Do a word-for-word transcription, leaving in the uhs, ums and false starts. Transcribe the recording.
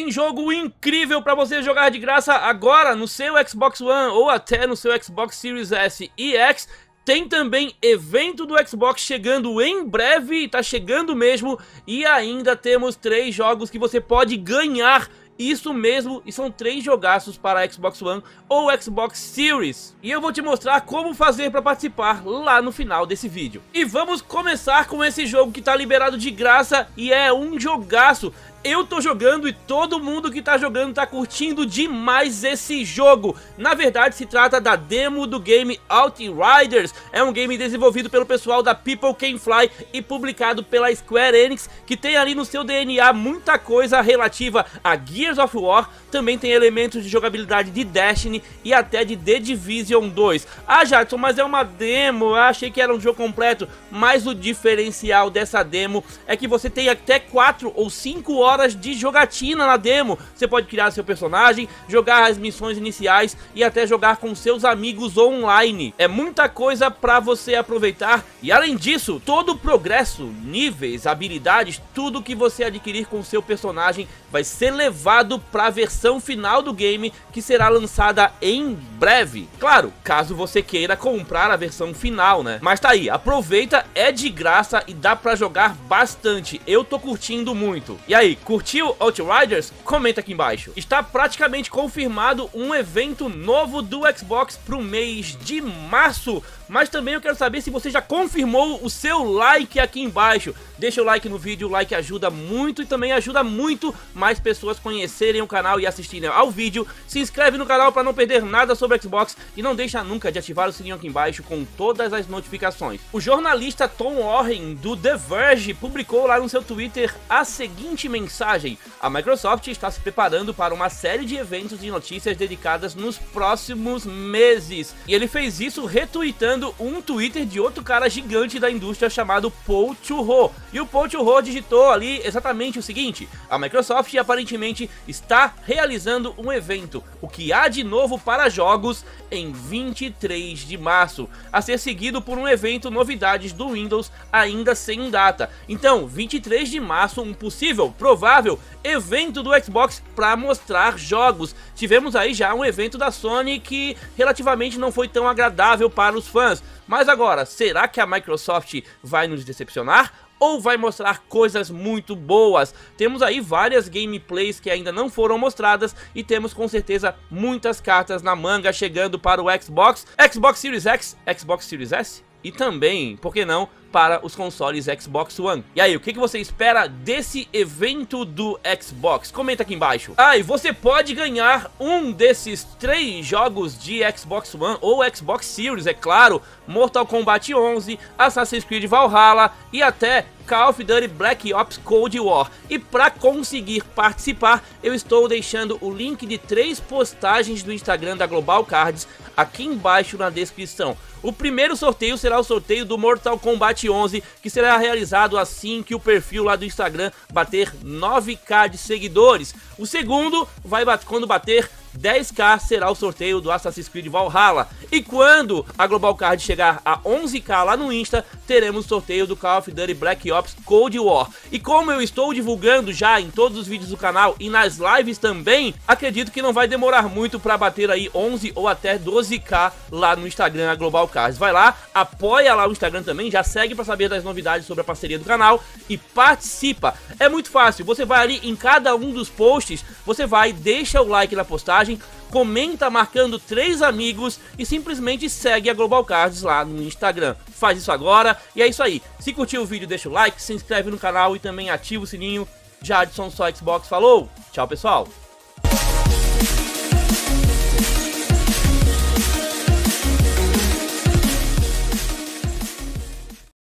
tem jogo incrível para você jogar de graça agora no seu Xbox One ou até no seu Xbox Series S e X. Tem também evento do Xbox chegando em breve, tá chegando mesmo, e ainda temos três jogos que você pode ganhar. Isso mesmo, e são três jogaços para Xbox One ou Xbox Series. E eu vou te mostrar como fazer para participar lá no final desse vídeo. E vamos começar com esse jogo que tá liberado de graça e é um jogaço. Eu tô jogando e todo mundo que tá jogando tá curtindo demais esse jogo. Na verdade se trata da demo do game Outriders. É um game desenvolvido pelo pessoal da People Can Fly e publicado pela Square Enix, que tem ali no seu D N A muita coisa relativa a Gears of War. Também tem elementos de jogabilidade de Destiny e até de The Division dois. Ah, Jadson, mas é uma demo, eu achei que era um jogo completo. Mas o diferencial dessa demo é que você tem até quatro ou cinco horas horas de jogatina na demo. Você pode criar seu personagem, jogar as missões iniciais e até jogar com seus amigos online. É muita coisa para você aproveitar e além disso, todo o progresso, níveis, habilidades, tudo que você adquirir com seu personagem vai ser levado para a versão final do game, que será lançada em breve. Claro, caso você queira comprar a versão final, né? Mas tá aí, aproveita, é de graça e dá para jogar bastante. Eu tô curtindo muito. E aí, curtiu Outriders? Comenta aqui embaixo. Está praticamente confirmado um evento novo do Xbox pro mês de março. Mas também eu quero saber se você já confirmou o seu like aqui embaixo. Deixa o like no vídeo, o like ajuda muito e também ajuda muito mais pessoas conhecerem o canal e assistirem ao vídeo. Se inscreve no canal para não perder nada sobre o Xbox e não deixa nunca de ativar o sininho aqui embaixo com todas as notificações. O jornalista Tom Warren do The Verge publicou lá no seu Twitter a seguinte mensagem: a Microsoft está se preparando para uma série de eventos de notícias dedicadas nos próximos meses. E ele fez isso retweetando um Twitter de outro cara gigante da indústria chamado Paul Churro. E o Paul Churro digitou ali exatamente o seguinte: a Microsoft aparentemente está realizando um evento, o que há de novo para jogos, em vinte e três de março, a ser seguido por um evento novidades do Windows ainda sem data. Então, vinte e três de março, um possível, provável evento do Xbox para mostrar jogos. Tivemos aí já um evento da Sony que relativamente não foi tão agradável para os fãs. Mas agora, será que a Microsoft vai nos decepcionar? Ou vai mostrar coisas muito boas? Temos aí várias gameplays que ainda não foram mostradas e temos com certeza muitas cartas na manga chegando para o Xbox, Xbox Series X, Xbox Series S e também, por que não, para os consoles Xbox One. E aí, o que, que você espera desse evento do Xbox? Comenta aqui embaixo. Ah, e você pode ganhar um desses três jogos de Xbox One ou Xbox Series, é claro: Mortal Kombat onze, Assassin's Creed Valhalla e até Call of Duty Black Ops Cold War. E para conseguir participar, eu estou deixando o link de três postagens do Instagram da Global Cards aqui embaixo na descrição. O primeiro sorteio será o sorteio do Mortal Kombat onze, que será realizado assim que o perfil lá do Instagram bater nove K de seguidores. O segundo vai bater quando bater dez K, será o sorteio do Assassin's Creed Valhalla. E quando a Global Card chegar a onze K lá no Insta, teremos o sorteio do Call of Duty Black Ops Cold War. E como eu estou divulgando já em todos os vídeos do canal e nas lives também, acredito que não vai demorar muito para bater aí onze ou até doze K lá no Instagram a Global Cards. Vai lá, apoia lá o Instagram também, já segue para saber das novidades sobre a parceria do canal e participa. É muito fácil, você vai ali em cada um dos posts, você vai, deixa o like na postagem, comenta marcando três amigos e simplesmente segue a Global Cards lá no Instagram. Faz isso agora e é isso aí. Se curtiu o vídeo, deixa o like, se inscreve no canal e também ativa o sininho. Jadson Só Xbox falou, tchau pessoal!